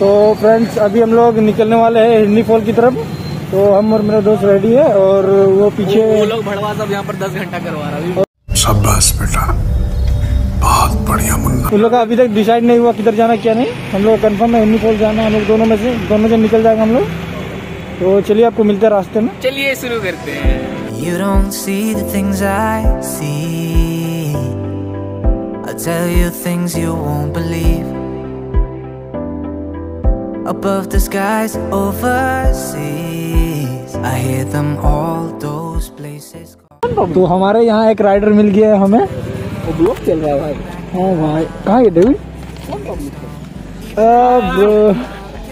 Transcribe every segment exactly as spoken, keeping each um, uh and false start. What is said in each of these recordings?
तो फ्रेंड्स अभी हम लोग निकलने वाले हैं हिरनी फॉल की तरफ। तो हम और मेरा दोस्त रेडी है और वो पीछे वो लोग भड़वा सब यहाँ पर दस घंटा करवा रहा है। शाबाश बेटा, बहुत बढ़िया मुन्ना। उन लोग का अभी तक डिसाइड नहीं हुआ किधर जाना क्या नहीं। हम लोग कंफर्म है हिरनी फॉल जाना है। हम लोग दोनों में से दोनों से निकल जाएंगे हम लोग। तो चलिए आपको मिलते हैं रास्ते में। चलिए शुरू करते हैं। You don't see the things I see. I tell you things you won't believe. Above the skies overseas, I hear them all those places. तो हमारे यहाँ एक राइडर मिल गया है हमें। वो ब्लॉग चल रहा है भाई। हाँ भाई, कहाँ है डेविड? अब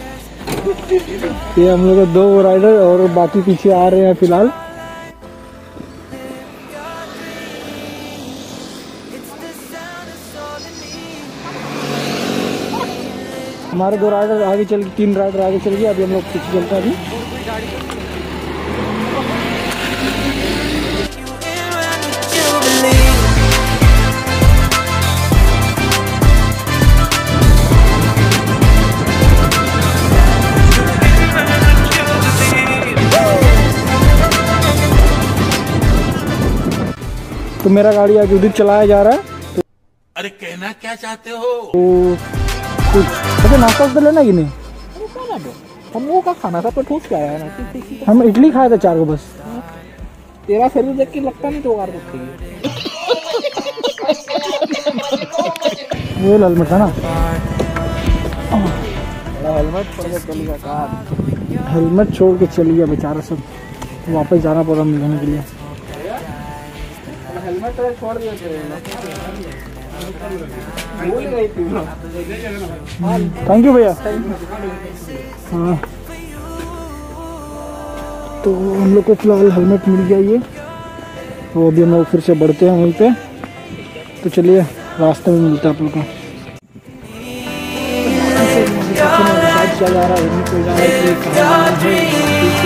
ये हम लोग दो राइडर और बाकी पीछे आ रहे हैं फिलहाल। हमारे दो राइडर आगे चल तीन राइडर आगे चल गए। अभी हम लोग पीछे चलते हैं। अभी तो मेरा गाड़ी आगे उधर चलाया जा रहा है। तो अरे कहना क्या चाहते हो? तो कुछ अच्छा नाश्ता तो लेना कि नहीं? हम लोगों का खाना था तो ठूस के आया ना। हम इडली खाए थे चार को बस। तेरा शरीर देख के लगता नहीं तो कार वो हेलमेट था ना। हेलमेट छोड़ के चली गया कार। हेलमेट छोड़ के चली गया बेचारा। सब वापस जाना पड़ा मिलने के लिए। हेलमेट छोड़ दिया थैंक यू भैया। हाँ तो हम लोग को फिलहाल हेलमेट मिल गया ये। तो अभी हम लोग फिर से बढ़ते हैं वहीं पे। तो चलिए रास्ते में मिलता है आप लोग को। क्या जा रहा है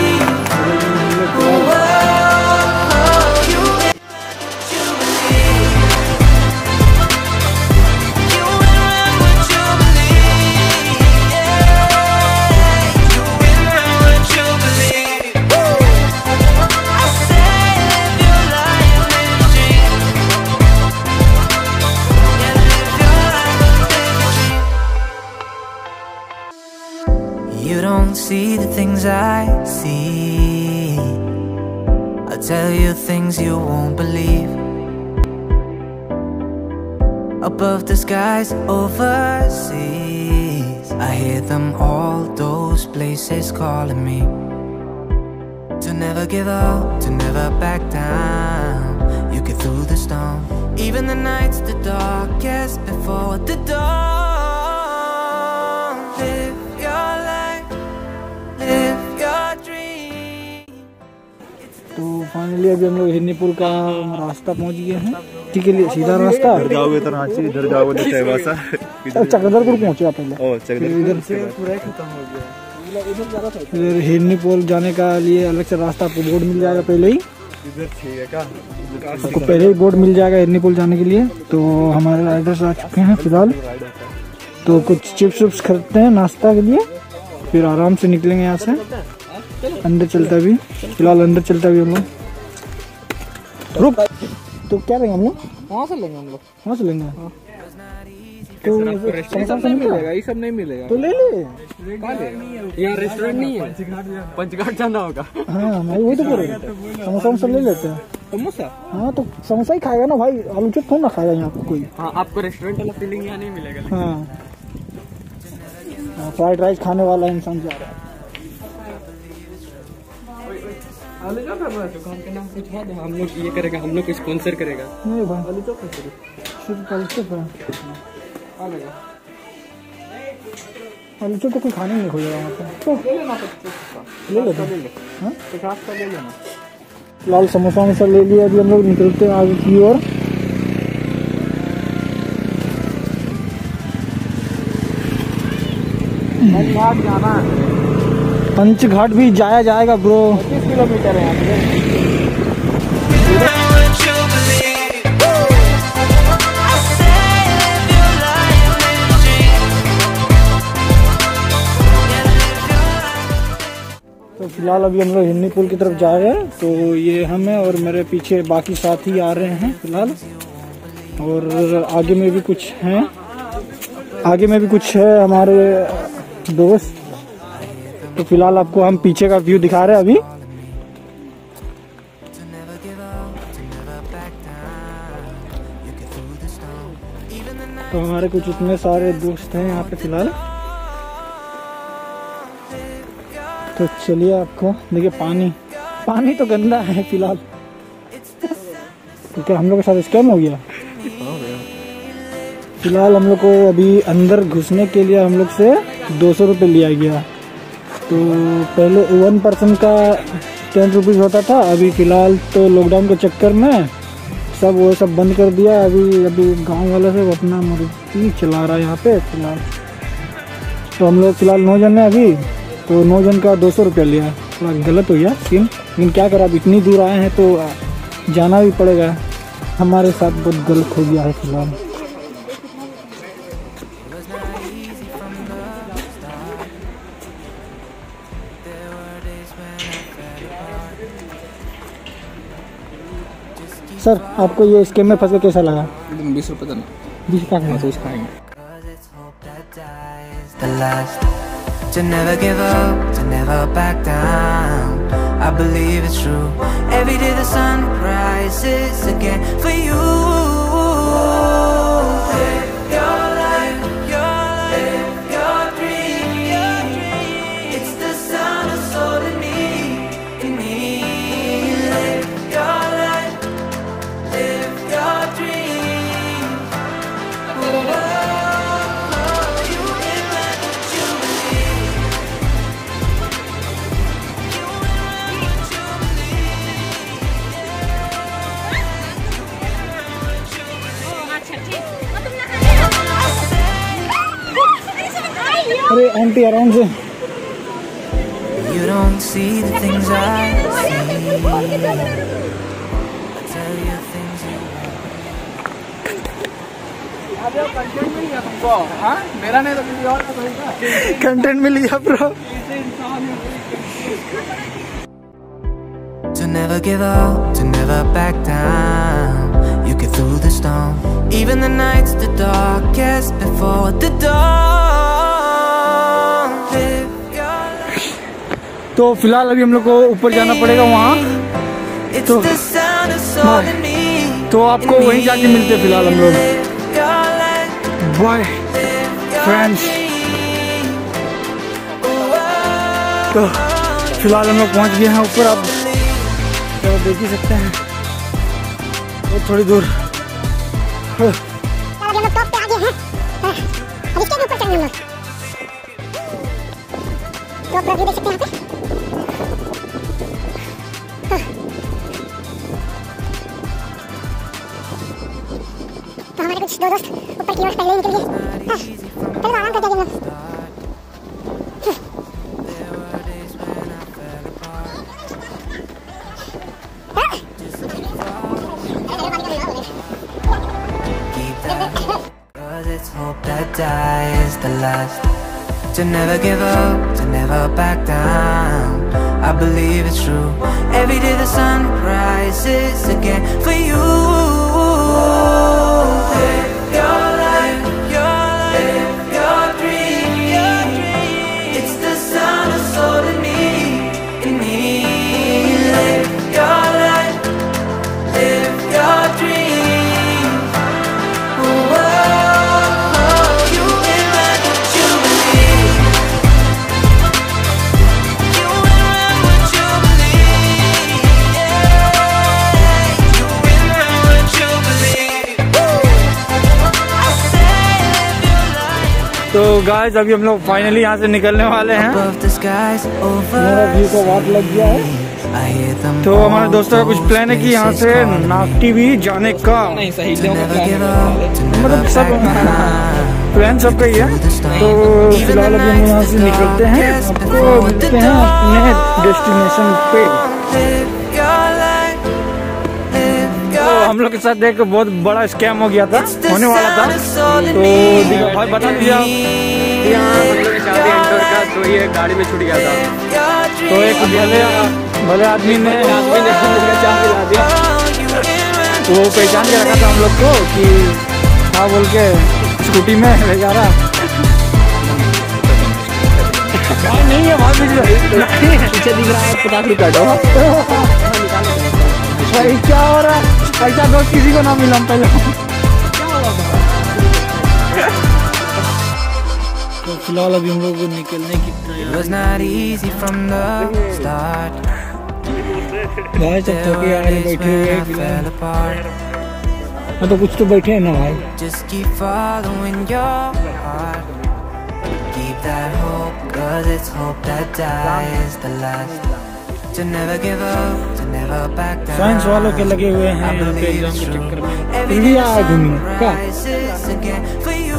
You don't see the things I see. I tell you things you won't believe. Above the skies overseas, I hear them all those places calling me. To never give up, to never back down. You get through the storm, even the nights the darkest before the dawn. Live your life, live your dream. तो finally अभी हम लोग हिरनी पुल का रास्ता पहुंच गए हैं। ठीक है, सीधा रास्ता। इधर जाओगे तो रांची, इधर जाओगे तो चाईबासा। चक्रधरपुर पहुंचे आप पहले। ओ चक्रधरपुर इधर से पूरा खत्म हो गया। इधर हिरनी पुल जाने का लिए अलग से रास्ता आपको बोर्ड मिल जाएगा पहले ही। इधर ठीक है क्या? आपको पहले ही बोर्ड मिल जाएगा हिरनी पुल जाने के लिए। तो हमारे राइडर्स आ चुके हैं फिलहाल। तो कुछ चिप्स विप्स खरीदते हैं नाश्ता के लिए, फिर आराम से निकलेंगे यहाँ से। अंदर चलता भी फिलहाल अंदर चलता भी हम लोग। रुक, तो क्या लेंगे हम लोग? वहाँ से लेंगे हम लोग। वहाँ से लेंगे। तो रेस्टोरेंट नहीं मिलेगा, ये सब नहीं मिलेगा। तो ले ले। यहाँ रेस्टोरेंट नहीं है, पंचघाट जाना होगा। हाँ मैं वही तो बोल रहा हूँ। समोसा वमोसा ले लेते हैं। समोसा? हाँ तो समोसा ही खाएगा ना भाई, आलू चॉप थोड़ा ना खाएगा यहाँ पे कोई। हाँ आपको रेस्टोरेंट वाला फीलिंग यहाँ नहीं मिलेगा। हाँ फ्राइड राइस खाने वाला इंसान जा रहा है। आलू चॉप कर रहा है, दुकान का नाम पूछवा दो, हम लोग ये करेगा, हम लोग को स्पॉन्सर करेगा। नहीं भाई आलू चॉप सिर्फ आलू चॉप तो कोई खाने नहीं खोजेगा वहाँ पे। तो ले लेना, ले लेते ले ले, हाँ पचास का ले लेना। फिलहाल समोसा वमोसा ले लिया। अभी हम लोग निकलते हैं आगे की ओर। पंचघाट जाना है। पंचघाट भी जाया जाएगा ब्रो। पच्चीस किलोमीटर है यहाँ पे। तो फिलहाल अभी हम लोग हिन्नी पुल की तरफ जा रहे हैं। तो ये हम हैं और मेरे पीछे बाकी साथी आ रहे हैं फिलहाल, और आगे में भी कुछ हैं, आगे में भी कुछ है हमारे दोस्त। तो फिलहाल आपको हम पीछे का व्यू दिखा रहे हैं अभी। तो हमारे कुछ इतने सारे दोस्त हैं यहाँ पे फिलहाल। तो चलिए आपको देखिए, पानी पानी तो गंदा है फिलहाल, क्योंकि हम लोग के साथ स्कैम हो गया। फिलहाल हम लोग को अभी अंदर घुसने के लिए हम लोग से दो सौ रुपये लिया गया। तो पहले वन पर्सन का टेन रुपीज़ होता था, अभी फ़िलहाल तो लॉकडाउन के चक्कर में सब वो सब बंद कर दिया। अभी अभी गांव वाला सब अपना मूर्ति चला रहा है यहाँ पे फिलहाल। तो हम लोग फिलहाल नौ जन हैं अभी, तो नौ जन का दो सौ रुपया लिया। थोड़ा गलत हो गया सीन, लेकिन क्या करा, अब इतनी दूर आए हैं तो जाना भी पड़ेगा। हमारे साथ बहुत गलत हो गया है फिलहाल। सर आपको ये स्कीम में फंस के कैसा लगा? बीस रुपये देना, बीस का महसूस खाएंगे। To never give up, to never back down. I believe it's true. Every day the sun rises again for you. Live your life, your life, your dream, your dream. It's the sun of soul in me, in me. Live your life, live your dream. Oh, अरे aunty आराम से। you don't see the things I see. I tell you things you content मिल गया तुमको? हाँ, मेरा नहीं तो किसी और का होगा। कंटेंट मिल गया bro. To never give up, to never back down. You get through the storm, even the nights the darkest before the dawn. Live your life. तो फिलहाल अभी हम लोग को ऊपर जाना पड़ेगा वहाँ। It's तो the sound of soul in me. तो आपको वहीं जाके मिलते फिलहाल हम लोग। Bye friends. तो फिलहाल हम लोग पहुँच गए हैं ऊपर। आप तो देख ही सकते हैं वो थोड़ी दूर। हम लोग टॉप पे आ गए हैं। अब इसके ऊपर चढ़ेंगे हम लोग। टॉप पर भी देख सकते हैं यहाँ पे। तो हमारे कुछ दो दोस्त ऊपर की ओर पहले ही निकल गए। चलो आराम कर जाएंगे हम लोग। Hope that dies the last. To never give up, to never back down. I believe it's true. Every day the sun rises again for you. Live your life, your life, your dream, your dream. It's the sun of soul in me, in me. Live your life, live your dream. तो guys अभी हम लोग finally यहाँ से निकलने वाले हैं। मेरा व्यू को वाट लग गया है। तो हमारे दोस्तों का कुछ प्लान है कि यहाँ से नाफ्टी भी जाने का। नहीं सही से मतलब सब प्लान सबका ही है। तो फिलहाल अभी हम यहाँ से निकलते हैं, आपको मिलते हैं अपने डेस्टिनेशन पे। तो हम लोग के साथ एक बहुत बड़ा स्कैम हो गया था, होने वाला था। तो भाई बता दीजिए आप। यहाँ हम लोग शादी इंडोर का तो ये गाड़ी में छूट गया था। तो एक भले भले आदमी ने आदमी ने मुझे चाय पिला दिया। वो पहचान के रखा था हम लोग को कि हाँ बोल के स्कूटी में ले जा रहा। नहीं है बहुत पीछे दिख रहा है पचास रुपया दो। भाई क्या हो रहा है? पैसा दोस्त किसी को ना मिला पहले। तो फिलहाल अभी हम लोग निकलने की It was not easy from the start. भाई सब थके आए बैठे हुए I fell apart. हाँ तो कुछ तो बैठे हैं ना भाई। Just keep following your heart. Keep that hope, cause it's hope that dies the last. To never give up, to never back down. Science वालों के लगे हुए हैं यहाँ पे एग्जाम के चक्कर में। इंडिया आए घूमने क्या? For you.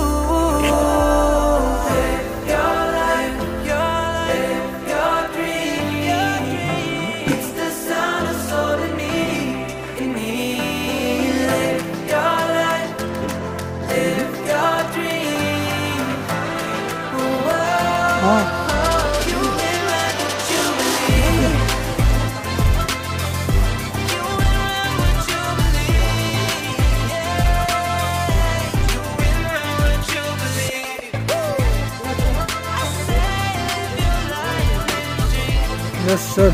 Yes sir.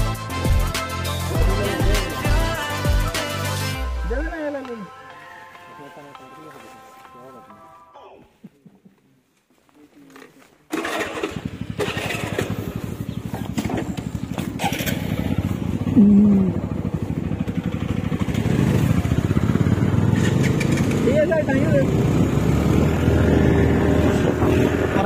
Mm.